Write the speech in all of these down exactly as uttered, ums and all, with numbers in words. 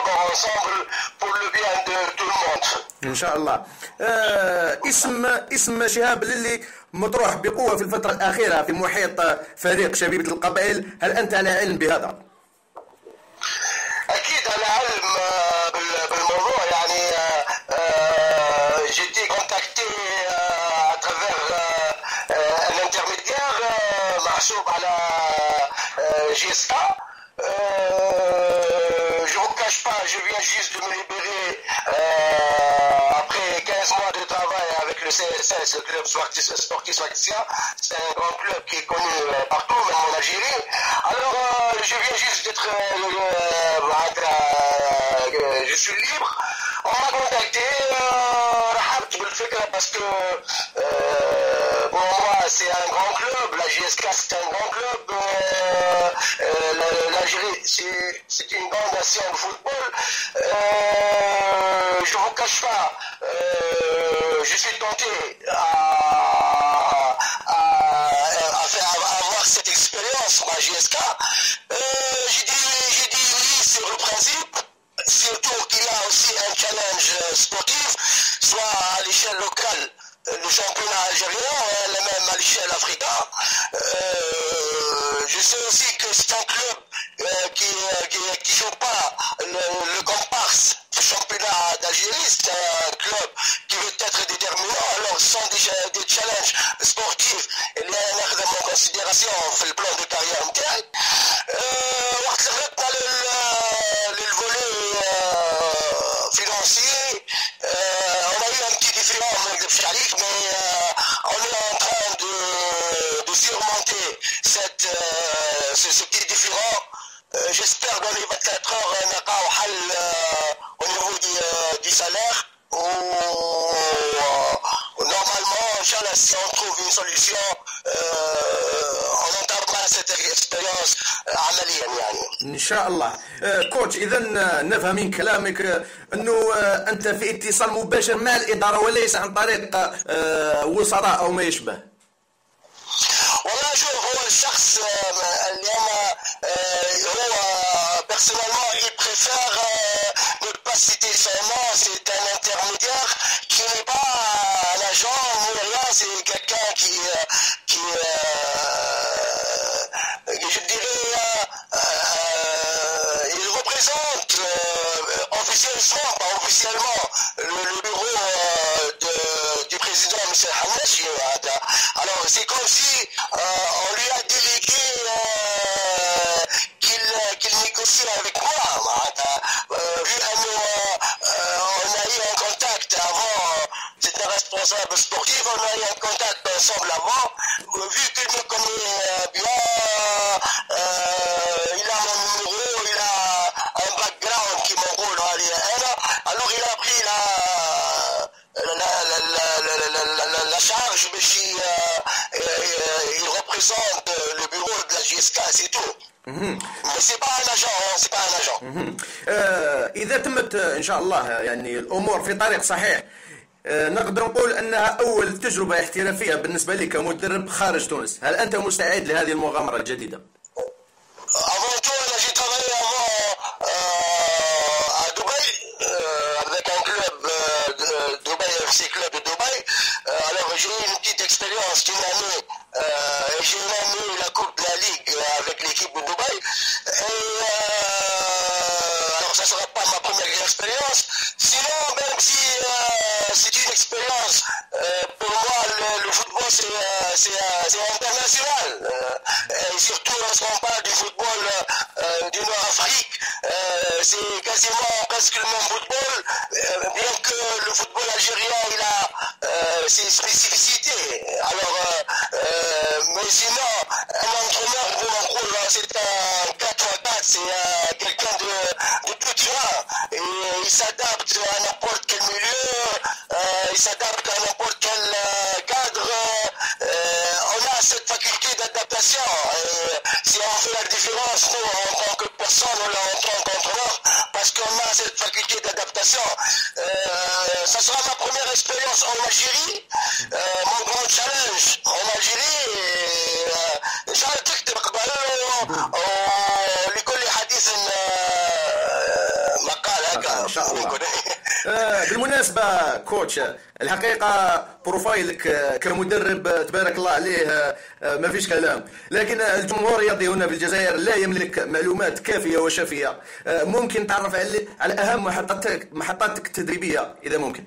collabore ensemble pour le bien de tout le monde. ان شاء الله. آه اسم اسم شهاب للي مطروح بقوه في الفتره الاخيره في محيط فريق شبيبه القبائل، هل انت على علم بهذا؟ اكيد على علم بالموضوع، يعني جيتي كونتاكتي اترافير ان انترميديير محسوب على جيسكا. Je ne vous cache pas, je viens juste de me libérer euh, après quinze mois de travail avec le C S S, le club sportif Sfaxia. C'est un grand club qui est connu partout, même en Algérie. Alors, euh, je viens juste d'être... Euh, euh, je suis libre. On m'a contacté, euh, parce que euh, pour moi, c'est un grand club. La J S K, c'est un grand club. Euh, euh, L'Algérie, c'est une grande nation de football. Euh, je ne vous cache pas, euh, je suis tenté à, à, à, faire, à avoir cette expérience pour la J S K. Euh, J'ai dit, dit oui sur le principe, surtout qu'il y a aussi un challenge sportif, soit à l'échelle locale, le championnat algérien, et même à l'échelle africaine. Euh, je sais aussi que c'est un club euh, qui ne joue pas le, le comparse du championnat d'Algérie, c'est un club qui veut être déterminant. Alors ce sont des, des challenges sportifs et il y a en considération le plan de carrière mondiale. Euh, le, le volet euh, financier, euh, on a eu un petit différent mais euh, on est en train de, de surmonter cette, euh, ce, ce petit différent. Euh, J'espère dans les vingt-quatre heures euh, au niveau du, euh, du salaire. Où, euh, normalement, Inch'Allah, si on trouve une solution, euh, on entamera cette expérience عمليا يعني. ان شاء الله. كوتش، اذا نفهم من كلامك انه انت في اتصال مباشر مع الاداره وليس عن طريق وسطاء او ما يشبه. والله شوف، هو الشخص اليوم هو personnellement il préfère ne pas citer son nom. C'est un intermédiaire qui n'est pas un agent ni rien, c'est quelqu'un qui qui je dirais euh, il représente euh, officiellement, pas officiellement, le, le bureau euh, de, du président M. Hamachi. Alors c'est comme si euh, on lui a délégué euh, qu'il qu'il négocie avec moi. Euh, vu à nous, euh, on a eu un contact avant, c'était un responsable sportif, on a eu un contact ensemble avant. Vu qu'il me connaît bien, euh, il a mon numéro, il a un background qui m'enroule à l'I A N. Alors il a pris la, la, la, la, la, la, la, la charge, mais si, euh, euh, il représente le bureau de la J S K, c'est tout. Mais c'est pas un agent, c'est pas un agent. آه إذا تمت إن شاء الله يعني الأمور في طريق صحيح، آه نقدر نقول أنها أول تجربة احترافية بالنسبة لك كمدرب خارج تونس. هل أنت مستعد لهذه المغامرة الجديدة؟ Avant tout, j'ai travaillé avant euh, à Dubaï euh, avec un club euh, de Dubaï, F C Club de Dubaï. Euh, alors j'ai eu une petite expérience d'une année euh, et j'ai même eu la Coupe de la Ligue avec l'équipe de Dubaï. Et euh, alors ça ne sera pas ma première expérience. Sinon, même si euh, c'est une expérience, euh, pour moi le, le football c'est euh, international. Euh, et surtout lorsqu'on parle du football euh, du Nord-Afrique, euh, c'est quasiment presque le même football, euh, bien que le football algérien il a euh, ses spécificités. Alors, euh, euh, mais sinon, un entraîneur de Mankoul, c'est un quatre fois quatre, c'est euh, quelqu'un de, de tout terrain. Et il s'adapte à n'importe quel milieu, euh, il s'adapte à n'importe quel euh, cadre. Euh, on a cette faculté d'adaptation. Si on fait la différence, nous, en tant que personne, ou en tant qu'entraîneur, parce qu'on a cette faculté d'adaptation. Euh, ça sera ma première expérience en Algérie, euh, mon grand challenge en Algérie. إن شاء الله تكتب قبل ولكل حديث مقال. ان شاء الله. آه بالمناسبه كوتش، الحقيقه بروفايلك كمدرب تبارك الله عليه ما فيش كلام، لكن الجمهور الرياضي هنا في الجزائر لا يملك معلومات كافيه وشافيه. آه ممكن تعرف على اهم محطاتك محطاتك التدريبيه اذا ممكن؟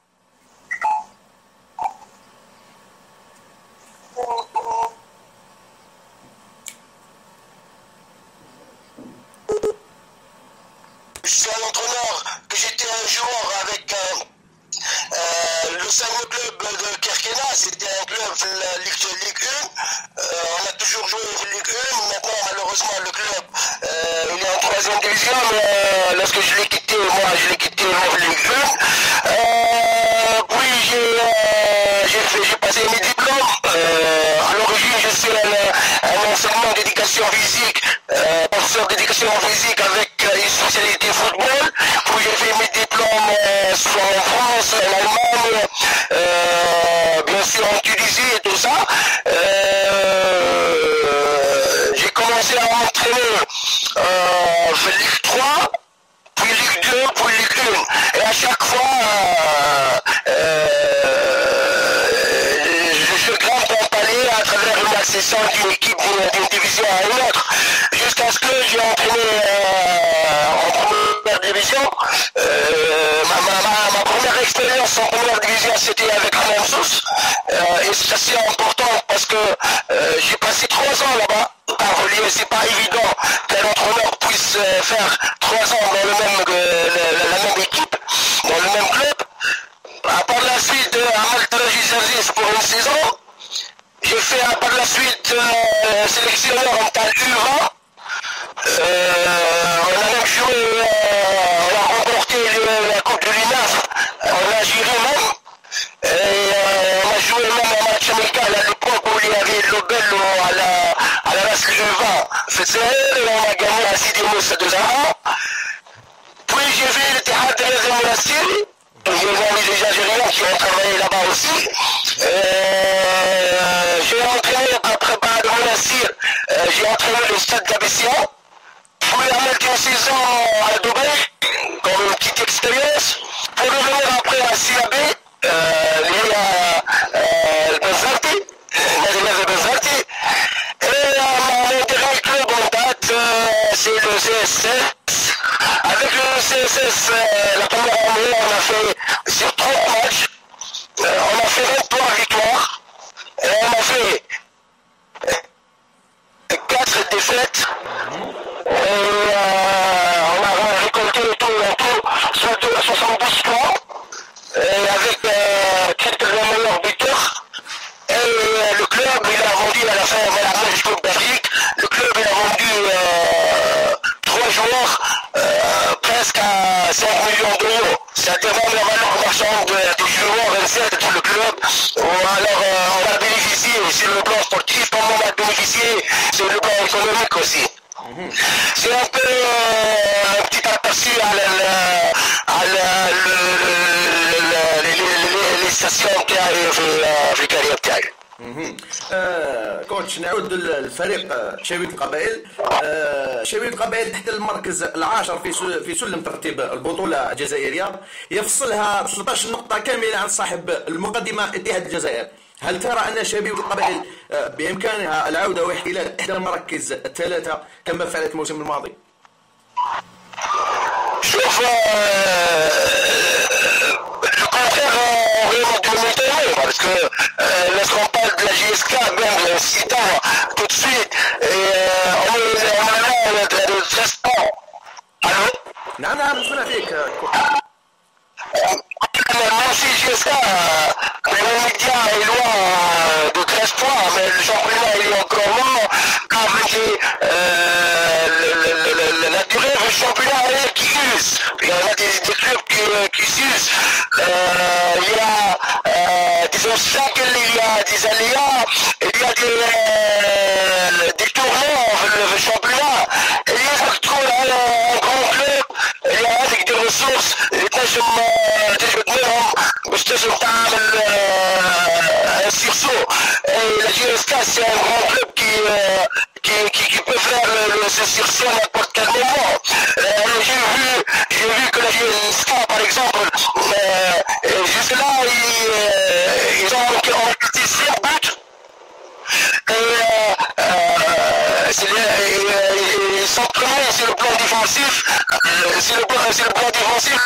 Je suis un entraîneur, que j'étais un joueur avec euh, euh, le Sanglo Club de Kerkena, c'était un club de la Ligue, Ligue un. Euh, on a toujours joué en Ligue un. Maintenant, malheureusement, le club euh, il est en troisième division. Mais euh, lorsque je l'ai quitté, moi, je l'ai quitté en Ligue un. Euh, puis j'ai euh, j'ai passé mes diplômes. Euh, à l'origine, je suis un, un enseignant d'éducation physique, euh, professeur d'éducation physique avec une spécialité football, où j'ai fait mes diplômes euh, soit en France, en Allemagne, euh, bien sûr en Tunisie et tout ça. Euh, j'ai commencé à m'entraîner euh, Ligue trois, puis Ligue deux, puis Ligue un. Et à chaque fois, euh, euh, je, je grimpe en palier à travers une accession d'une équipe d'une division à une autre, jusqu'à ce que j'ai entraîné euh, en première division. Euh, ma, ma, ma, ma première expérience en première division, c'était avec Alain Sous. Euh, et c'est assez important parce que euh, j'ai passé trois ans là-bas. Par relier, c'est pas évident qu'un entraîneur puisse euh, faire trois ans dans le même, euh, la, la, la même équipe, dans le même club. À part la suite, à Maltaraji Service pour une saison, j'ai fait à part la suite euh, sélectionneur en tal U vingt. Euh, on a même joué, euh, on a remporté le, la Coupe de l'I N A F en Algérie même. Et euh, on a joué même un match amical à l'époque où il y avait Lobel à la, à la race U vingt. Et on a gagné à Sidi Moussa deux à un. Puis j'ai vu le Tihad de Monastir. J'ai vu les Algériens qui ont travaillé là-bas aussi. Euh, j'ai entraîné après de Monastir, euh, j'ai entraîné le stade d'Abessia. Puis à mettre une saison à Dubaï, comme une petite expérience, pour revenir après à C A B, euh, lié à euh, le Benzarti, l'Azimaz de Benzarti. Et euh, mon dernier club en date, euh, c'est le C S S. Avec le C S S, euh, la première année, on a fait sur trois matchs, euh, on a fait vingt-trois victoires, et on a fait quatre défaites. Et euh, on a récolté tout en tout soixante-douze points, et avec euh, quelques meilleurs buteurs. Et euh, le club, il a vendu à la fin, voilà, moi je Coupe d'Afrique, le club il a vendu euh, trois joueurs euh, presque à cinq millions d'euros. C'est-à-dire même la valeur marchande du joueur vingt-sept pour le club. Alors euh, on a bénéficié sur le plan sportif, comme on a bénéficié sur le plan économique aussi. C'est un peu euh, un petit aperçu à, la, à la, le, le, le, les, les stations qui arrivent في الكارير بتاعي. آه كوتش، نعود للفريق شبيبة القبائل. آه شبيبة القبائل تحت المركز العاشر في في سلم ترتيب البطولة الجزائرية، يفصلها ثلاثة عشر نقطة كاملة عن صاحب المقدمة اتحاد الجزائر. هل ترى أن شبيبة القبائل بإمكانها العودة واحتلال إحدى المراكز الثلاثة كما فعلت الموسم الماضي؟ شوف le contraire vraiment de m'étonner parce que euh, lorsqu'on parle de la J S K, même citant tout de suite, et euh, on est normalement de treize ans. Allô? نعم نعم نسمع فيك. Même si J S K, le média est loin de treize points, mais le championnat il est encore loin, car euh, le, le, le, la durée du championnat est qui use. Il y a des, des clubs qui, qui s'usent. Euh, il y a euh, des obstacles, il y a des aléas, il y a des, euh, des tournois le, le championnat. Et il y a un grand club, il y a avec des ressources, تنجم تجبد منهم باش تنجم تعمل un sursaut. Et la J S K c'est un grand club qui, euh, qui, qui, qui peut faire le, le, ce sursaut à n'importe quel moment. Euh, j'ai vu, j'ai vu que la, défensif, euh, si le plan, si le plan défensif,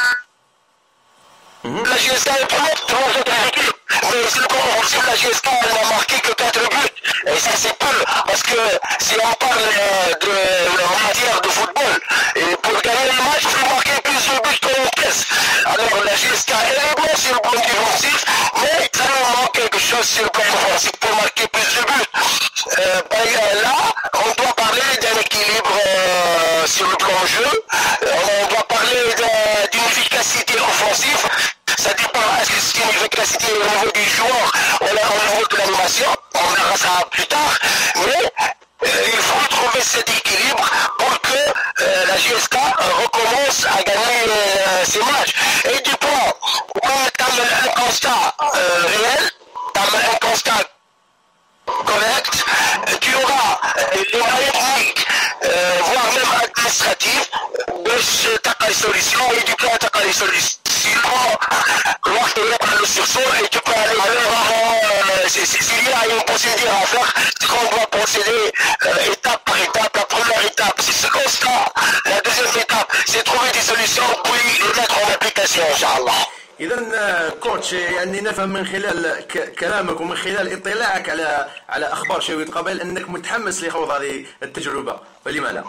la G S K est première devant les autres équipes. Mais si le plan offensif, la G S K n'a marqué que quatre buts. Et ça c'est peu, parce que si on parle de, en matière de football, et pour gagner le match, il faut marquer plus de buts que l'on caisse. Alors la G S K est bonne sur le plan défensif, mais ça nous manque quelque chose sur le plan offensif pour marquer plus de buts. Euh, ben, là, on doit parler d'un équilibre euh, sur le plan jeu, on doit parler d'une efficacité offensive. Ça dépend, est-ce que c'est une efficacité au niveau du joueur ou au niveau de l'animation, on verra ça plus tard, mais euh, il faut trouver cet équilibre pour que euh, la G S K recommence à gagner euh, ses matchs. Et du point où tu as un constat euh, réel, tu as un constat correct, tu auras les moyens techniques, euh, voire même administratifs, de t'attaquer les solutions et du coup attaquer les solutions. Lorsque tu as le sursaut et tu peux aller alors euh, s'il y a une procédure à faire, c'est qu'on doit procéder euh, étape par étape. La première étape, c'est ce constat. La deuxième étape, c'est trouver des solutions puis les mettre en application, Inch'Allah. إذا كوتش يعني نفهم من خلال كلامك ومن خلال اطلاعك على على أخبار شوية قبل أنك متحمس لخوض هذه التجربة، فلما لا؟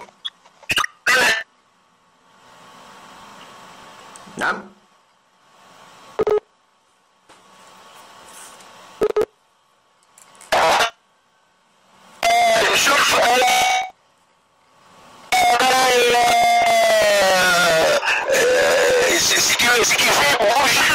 نعم. شوف ce qui fait bouger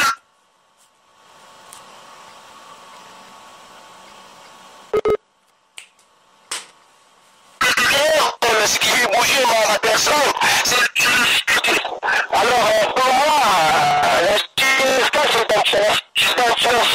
ce qui fait bouger ma personne, c'est le difficulté. Alors pour moi, la G S K c'est un challenge, c'est un challenge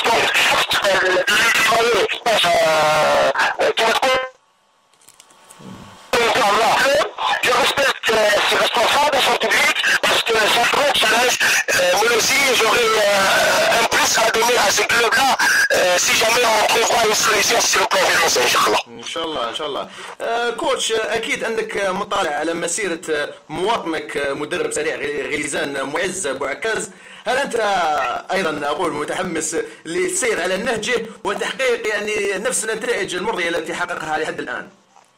je respecte ses responsables, son public, parce que c'est un grand challenge, euh, mais aussi j'aurais euh, un plus à donner à ces clubs-là euh, si jamais on trouvera une solution sur le plan financier, Inch'Allah. ان شاء الله ان شاء الله. آه كوتش اكيد انك مطالع على مسيره مواطنك مدرب سريع غليزان معز بوعكاز، هل انت ايضا اقول متحمس للسير على نهجه وتحقيق يعني نفس النتائج المرضيه التي حققها لحد الان؟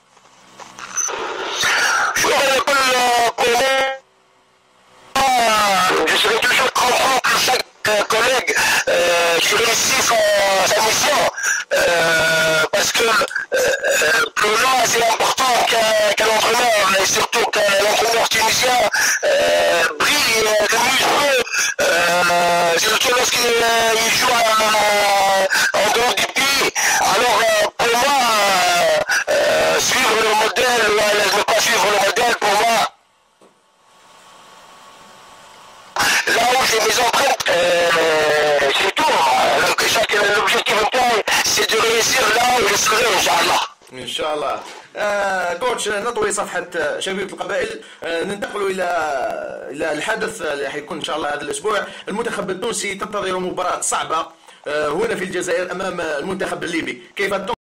Je serai toujours content que chaque collègue euh, qui réussit son, sa mission euh, parce que euh, pour moi c'est important qu'un qu entraîneur et surtout qu'un entraîneur tunisien euh, brille de mieux euh, surtout lorsqu'il euh, joue à, en dehors du pays. Alors euh, pour moi euh, suivre le modèle ou ne pas suivre le modèle pour moi là où j'ai mes empreintes, euh, c'est tout. L'objectif interne, c'est de réussir là où je serai, Inch'Allah. ان شاء الله. آه كوتش نطوي صفحه شبيبه القبائل، آه ننتقل الى الى الحدث اللي حيكون ان شاء الله هذا الاسبوع. المنتخب التونسي تنتظر مباراه صعبه آه هنا في الجزائر امام المنتخب الليبي، كيف